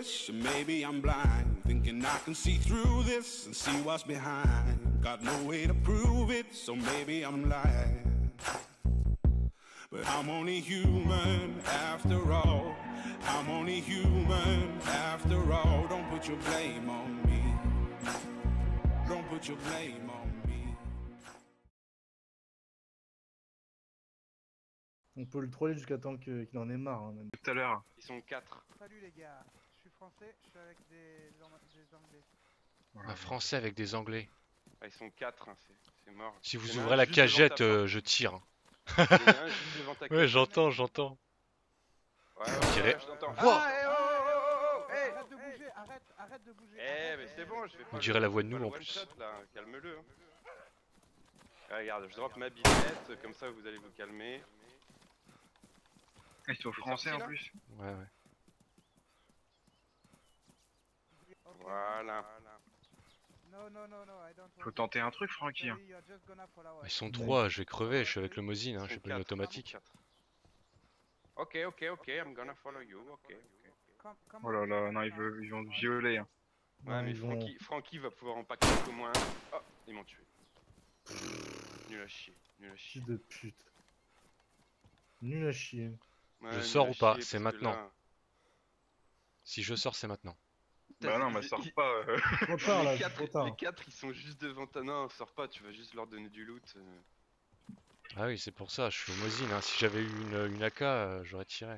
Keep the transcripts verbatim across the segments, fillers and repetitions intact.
foolish, maybe I'm blind, thinking I can see through this and see what's behind. Got no way to prove it, so maybe I'm lying. But I'm only human after all. I'm only human after all. Don't put your blame on me. Don't put your blame on me. On peut le troller jusqu'à temps que- qu'il en ait marre. Hein, même. Tout à l'heure. Ils sont quatre. Salut les gars, je suis français, je suis avec des, des anglais. Un français avec des anglais. Ah, ils sont quatre, hein, c'est mort. Si vous Il y en a ouvrez un la juste devant ta cagette, porte. euh, je tire. Il y en a un juste devant ta Ouais, cagette. j'entends, j'entends. Ouais, On ouais, dirait- ouais, je t'entends. Wow. Ah, eh, oh, oh, oh, oh, eh, Arrête de bouger, arrête, arrête de bouger. Eh, arrête, mais eh, c'est bon, je vais pas. On dirait la voix de pas nous, le en one plus. shot, là, calme-le. hein. Ah, regarde, je drop ma billette, comme ça vous allez vous calmer. Ils sont T'es français sorti, en là plus. Ouais, ouais. Ok. Voilà. No, no, no, no, I don't want Faut to. tenter un truc, Francky. Hein. Sorry, you're just gonna follow Ils us. sont trois, je vais crever, je suis avec le Mosin, hein, Ils j'ai sont pas une quatre, automatique. quatre. Ok, ok, ok, I'm gonna follow you, ok, ok. Come- come Oh là on, là, come non, on, ils, veulent, come ils vont on. te violer. Hein. Ouais, Ouais, mais ils vont- Francky, Francky va pouvoir en paquer au moins un. Oh, ils m'ont tué. Nul à chier, nul à chier. Fils de pute. Nul à chier. Ouais, Je nul sors à ou pas? chier, C'est parce que maintenant. là, Si je sors, c'est maintenant. Bah non, mais ils- sors ils- pas. euh. Trop tard là, les, c'est quatre, trop tard. les quatre, ils sont juste devant ta. Non, sors pas, tu vas juste leur donner du loot. euh. Ah oui, c'est pour ça, je suis au Mosin, hein. Si j'avais eu une, une A K, euh, j'aurais tiré.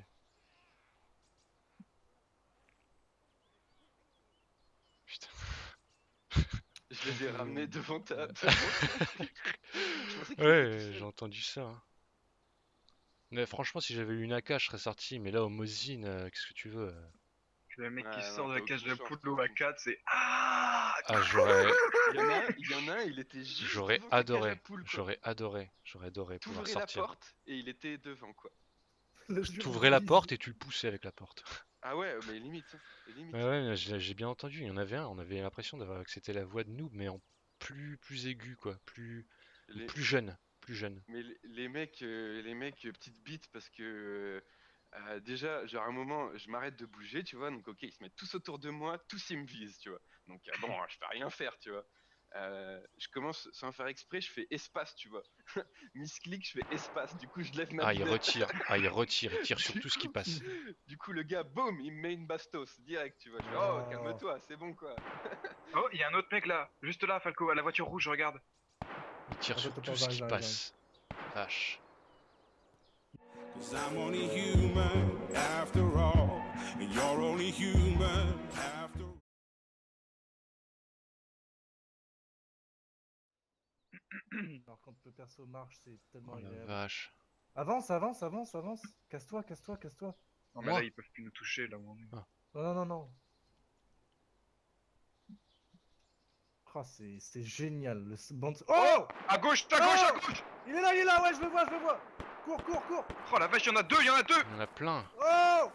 Putain. Je les ai ramenés devant ta. devant ton truc. Je pensais qu'ils étaient Ouais, tout j'ai seuls. entendu ça. hein. Mais franchement, si j'avais eu une A K, je serais sorti. Mais là, au Mosin, euh, qu'est-ce que tu veux? euh Le mec Ouais, qui non, sort de la t'as cage aucune de chance, poule t'as au aucune A quatre, c'est Ah Ah, j'aurais, Il y en a un, il y en a un, il était juste j'aurais devant ta cage à adoré. poule, quoi. J'aurais adoré. J'aurais adoré pouvoir T'ouvrais la sortir. porte et il était devant, quoi. T'ouvrais la porte et tu le poussais avec la porte. Ah ouais, mais limite, hein, limite. Ouais, ouais, j'ai j'ai bien entendu. Il y en avait un. On avait l'impression d'avoir que c'était la voix de Noob, mais en plus, plus aigu, quoi. Plus, Les- plus jeune, plus jeune. Mais les, les mecs, euh, les mecs, euh, petite bite parce que euh, euh, déjà, genre à un moment, je m'arrête de bouger, tu vois. Donc ok, ils se mettent tous autour de moi, tous ils me visent, tu vois. Donc euh, bon, je peux rien faire, tu vois. Euh, je commence sans faire exprès, je fais espace, tu vois. Misclick, je fais espace. Du coup, je lève ma Ah, il billette. retire. Ah, il retire. Il tire sur Du tout ce qui coup- passe. Du coup, le gars, boum, il me met une bastos direct, tu vois. Je fais, Oh. oh, calme-toi, c'est bon quoi. Oh, il y a un autre mec là, juste là, Falco, à la voiture rouge, regarde. Il tire Attends, sur attends, tout ce j'arrive, qui j'arrive, passe. Vache. Cause I'm only human after all, and you're only human after all. Alors quand le perso marche, c'est tellement Oh la agréable. vache. Avance, avance, avance, avance. Casse-toi, casse-toi, casse-toi. Non, mais Moi là, ils peuvent plus nous toucher là où on est. Non, non, non, non. Ah, c'est c'est génial. Le s- bande... Oh, À gauche, à gauche, à Oh gauche. il est là, il est là, ouais, je le vois, je le vois. Cours, cours, cours. Oh la vache, il y en a deux, il y en a deux. Il y en a plein. Oh,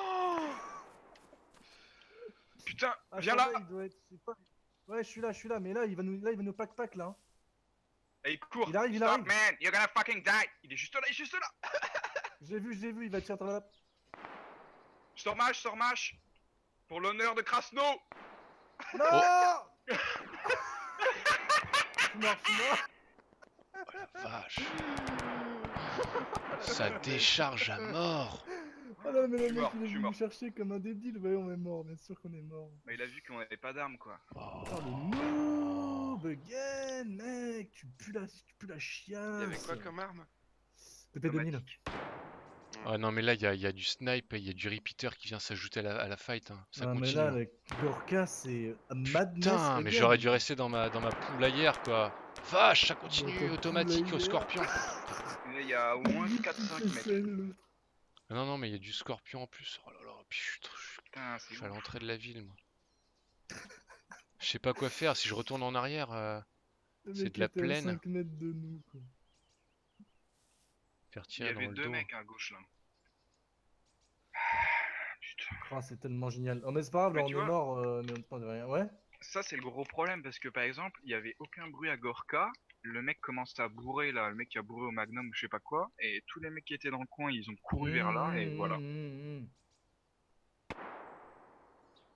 Putain, ah, viens je là. savais, il doit être- c'est pas- Ouais, je suis là, je suis là, mais là, il va nous, là, il va nous pack-pack, là. hein. Et il court. Il arrive, il Stop, arrive. man, you're gonna fucking die. Il est juste là, il est juste là. Je l'ai vu, je l'ai vu, il va tirer dans la... Je sors mâche, je sors mâche. Pour l'honneur de Krasno. Non. Je suis mort, je suis mort. Vache. Ça décharge à mort. Ah non, mais Je le suis mec, mort, il je est suis venu mort. nous chercher comme un débile. Ouais, on est mort, bien sûr qu'on est mort. Mais il a vu qu'on avait pas d'armes quoi. Oh. Putain, le noob again, mec, tu pues la, tu pues la chiasse. Il y avait quoi comme arme? P P deux mille. Ah non, mais là, il y a, il y a du snipe et il y a du repeater qui vient s'ajouter à la, à la fight. hein. Ça Ah, mais continue. là, hein. le Gorka, c'est madness. Putain, mais again. j'aurais dû rester dans ma, dans ma poulaillère, quoi. Vache, ça Dans continue, ta automatique au poulaillère. scorpion. Et là, il y a au moins quatre cinq C'est mecs. l'autre. Ah non, non, mais il y a du scorpion en plus. Oh là là, puis je suis, trop- je suis- Putain, je c'est suis à ouf. l'entrée de la ville, moi. Je sais pas quoi faire. Si je retourne en arrière, euh, Le C'est mec de la était à plaine. cinq mètres de nous, quoi. faire Il y tirer dans avait le deux dos. mecs à gauche là. Putain. Oh, c'est tellement génial. Oh, mais c'est pas grave, Mais là, on tu est vois- mort, euh, mais on ne prend de rien. Ouais? Ça c'est le gros problème parce que par exemple, il y avait aucun bruit à Gorka. Le mec commence à bourrer là, le mec qui a bourré au Magnum ou je sais pas quoi. Et tous les mecs qui étaient dans le coin, ils ont couru vers là et Mmh, voilà. mmh, mmh, mmh.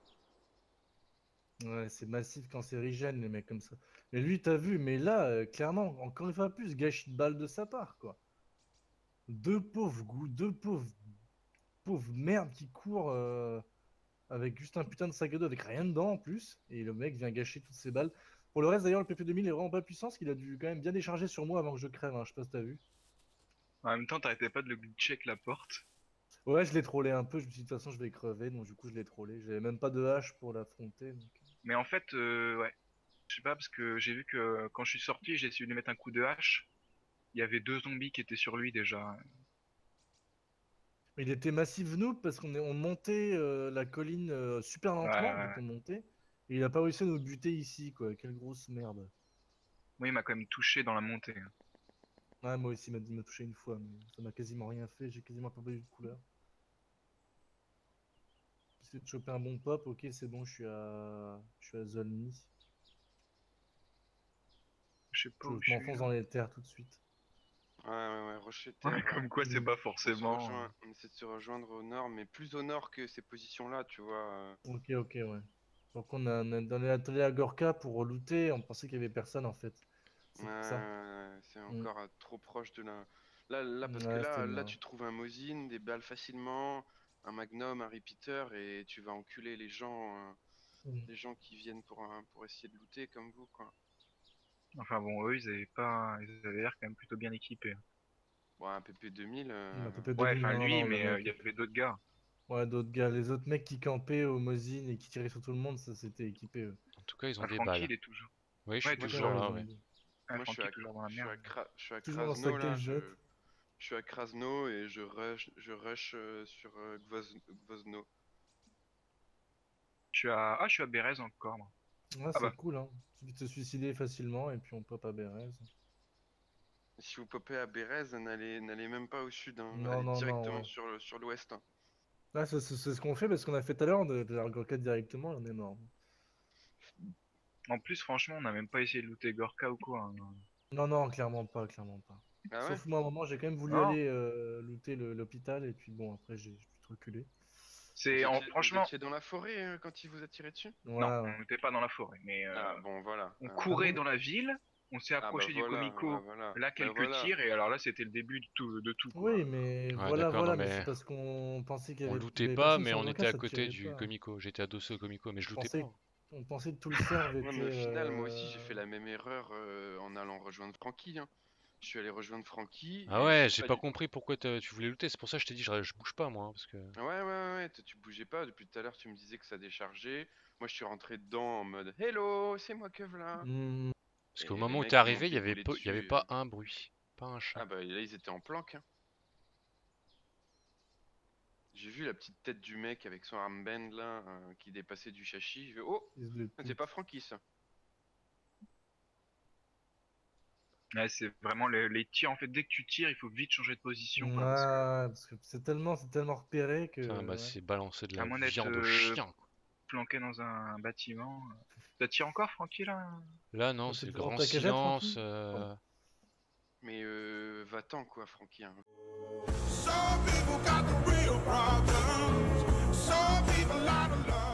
Ouais, c'est massif cancérigène, les mecs comme ça. Mais lui, t'as vu, mais là, euh, clairement, encore une fois plus, gâchis de balle de sa part, quoi. Deux pauvres goûts, deux pauvres, pauvres merdes qui courent euh, avec juste un putain de sac à dos avec rien dedans en plus. Et le mec vient gâcher toutes ses balles. Pour le reste, d'ailleurs, le P P deux mille est vraiment pas puissant parce qu'il a dû quand même bien décharger sur moi avant que je crève, hein. Je sais pas si t'as vu. En même temps, t'arrêtais pas de le glitcher avec la porte. Ouais, je l'ai trollé un peu. Je me suis dit, de toute façon, je vais crever. Donc, du coup, je l'ai trollé. J'avais même pas de hache pour l'affronter. donc. Mais en fait, euh, ouais. Je sais pas, parce que j'ai vu que quand je suis sorti, j'ai essayé de lui mettre un coup de hache. Il y avait deux zombies qui étaient sur lui déjà. Il était massif noob parce qu'on est... on montait euh, la colline euh, super Ouais, lentement. ouais, Donc, ouais. on montait. Et il a pas réussi à nous buter ici, quoi. Quelle grosse merde. Moi, il m'a quand même touché dans la montée. Ouais, moi aussi, il m'a il m'a touché une fois. Mais ça m'a quasiment rien fait. J'ai quasiment pas eu de couleur. J'essaie de choper un bon pop. Ok, c'est bon, je suis à, je suis à zone mi. Je sais pas Je où je suis m'enfonce là. dans les terres tout de suite. Ouais, ouais, ouais, rocher Ouais, terre. comme quoi, c'est Mm. pas On se forcément. rejoint, on essaie de se rejoindre au nord, mais plus au nord que ces positions-là, tu vois. euh. Ok, ok, ouais. Donc on a, on a dans l'atelier à Gorka pour looter, on pensait qu'il y avait personne en fait. Ouais, C'est pour ça. ouais, c'est Mm. encore euh, trop proche de la. Là, là, parce que Ouais, c'était là, là, mort. tu trouves un Mosin, des balles facilement, un Magnum, un Repeater, et tu vas enculer les gens, euh, Mm. les gens qui viennent pour, un- pour essayer de looter comme vous, quoi. Enfin bon, eux, ils avaient pas, ils avaient l'air quand même plutôt bien équipés. Bon, un P P deux mille, On a euh, P P Ouais, deux mille, enfin non, non, lui, non, le mais euh, mec. il y avait d'autres gars. Ouais, d'autres gars, les autres mecs qui campaient au Mosin et qui tiraient sur tout le monde, ça c'était équipé eux. En tout cas, ils ont Ah, des Francky, balles. il est toujours. Oui, je Ouais, suis moi, je toujours. toujours Ouais, là, ils ont ouais. dit. Ouais, moi, je suis Francky, à, toujours dans la je suis à, merde. Kra- je suis à Toujours dans Krasno, sa là, cageotte. je, je suis à Krasno et je rush, je rush euh, sur euh, Gvoz- Gvozno. Je suis à, ah, je suis à Bérez encore, moi. Ouais, Ah c'est bah, cool, hein. Il suffit de se suicider facilement et puis on pop à Bérez. Si vous popez à Bérez, n'allez n'allez même pas au sud, hein. Non, Allez non, non, directement ouais. sur le- sur l'ouest, hein. Ah, c'est c'est- c'est ce qu'on fait parce qu'on a fait tout à l'heure, de de la Gorka directement, on est mort. en plus, franchement, on n'a même pas essayé de looter Gorka ou quoi, hein. Non, non, clairement pas, clairement pas. Ah ouais? Sauf moi, à un moment, j'ai quand même voulu Non, aller euh, looter le- l'hôpital, et puis bon, après, j'ai j'ai pu reculer. Vous c'est en, étiez, vous franchement, étiez dans la forêt euh, quand il vous a tiré dessus? Ouais, non, ouais. on n'était pas dans la forêt, mais Ah euh, bon, voilà. on Ah, Ah courait bon? dans la ville, on s'est ah, bah approché du voilà, bah Comico, voilà, là bah quelques voilà. tirs, et alors là, c'était le début de tout, de tout, quoi. Oui, mais Ouais, voilà, d'accord, non voilà, mais c'est mais parce qu'on pensait qu'il y on avait, il lootait y avait pas, personne mais sur on Gorka, était à ça côté tirait du pas. Comico. J'étais adossé au Comico, mais je On lootais pas, pensait, hein. on pensait que tout le serve Ouais, mais au était... final, moi aussi, j'ai fait euh, la même erreur euh, en allant rejoindre Francky, hein. Je suis allé rejoindre Francky Ah et je ouais, sais j'ai pas pas du... compris pourquoi t'as- tu voulais looter. C'est pour ça que je t'ai dit, je, je bouge pas moi, hein, parce que. Ouais, ouais, ouais, ouais, toi, tu bougeais pas. Depuis tout à l'heure, tu me disais que ça déchargeait. Moi, je suis rentré dedans en mode Hello, c'est moi que v'là. hmm, Parce qu'au Et les moment où t'es mecs, ils m'ont arrivé, il y avait déboulé pas, il y avait dessus. pas un bruit, pas un chat. Ah bah là, ils étaient en planque, hein. J'ai vu la petite tête du mec avec son armband là, euh, qui dépassait du châssis. Je vais, oh, fils de c'est pute. pas Francky ça. Ouais, c'est vraiment le- les tirs, en fait, dès que tu tires, il faut vite changer de position, Ouais, quoi, parce que, parce que c'est tellement, c'est tellement repéré Putain, bah que... Ouais. c'est balancer de à la moins d'être viande au euh, chien, quoi. planqué dans un bâtiment. euh. Ça tire encore, Francky, là? Là, non, Oh, c'est t'es le toujours dans grand ta cagette, silence. Francky? Oh. euh, Mais euh, va-t'en quoi, Francky, hein. Some people got the real problems. Some people out of love.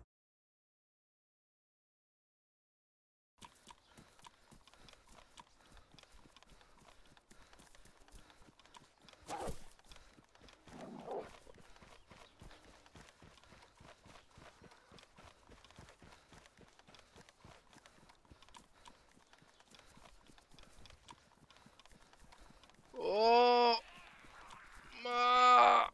Oh Ma-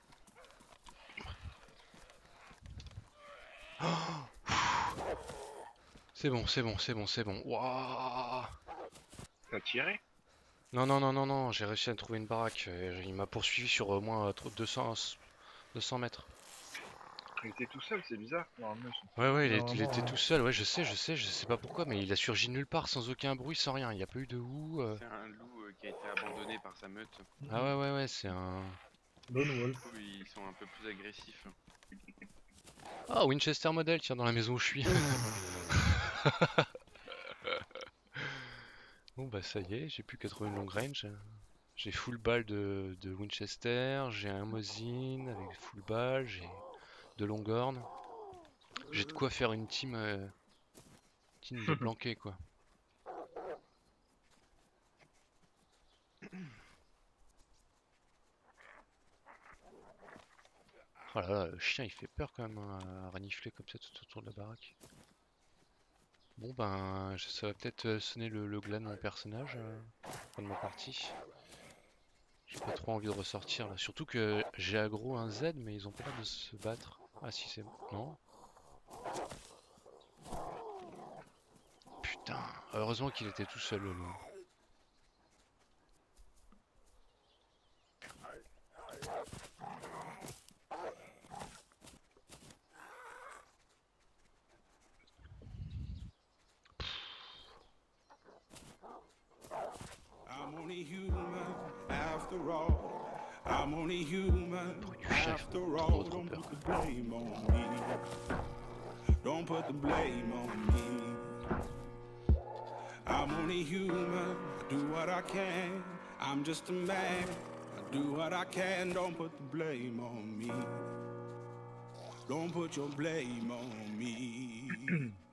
C'est bon, c'est bon, c'est bon, c'est bon. Waouh. T'as tiré? Non, non, non, non, non, j'ai réussi à trouver une baraque. euh, Il m'a poursuivi sur au moins euh, trop- deux cents, deux cents mètres. Il était tout seul, c'est bizarre. Normalement, ils sont- Ouais, ouais, il, est- il Normalement, était ouais. tout seul, ouais, je sais, je sais, je sais pas pourquoi, mais il a surgi nulle part, sans aucun bruit, sans rien. Il n'y a pas eu de houe. euh. C'est un loup euh, qui a été abandonné par sa meute. Ah ouais, ouais, ouais, c'est un. Lone Du Wolf. coup, ils sont un peu plus agressifs. Ah, Winchester modèle, tiens, dans la maison où je suis. Bon, bah ça y est, j'ai plus qu'à trouver une long range. J'ai full balle de, de Winchester, j'ai un Mosin avec full balle, j'ai de Longhorn. J'ai de quoi faire une team, euh, team de planqués quoi. Oh là là, le chien il fait peur quand même hein, à renifler comme ça tout autour de la baraque. Bon ben, je- ça va peut-être euh, sonner le, le glas de mon personnage, euh, fin de ma partie. J'ai pas trop envie de ressortir là, surtout que j'ai aggro un Z mais ils ont pas l'air de se battre. Ah si c'est... non. Putain, heureusement qu'il était tout seul le loup. I'm only human after all. I'm only human after all. Don't put the blame on me. Don't put the blame on me. I'm only human. I do what I can. I'm just a man. I do what I can. Don't put the blame on me. Don't put your blame on me.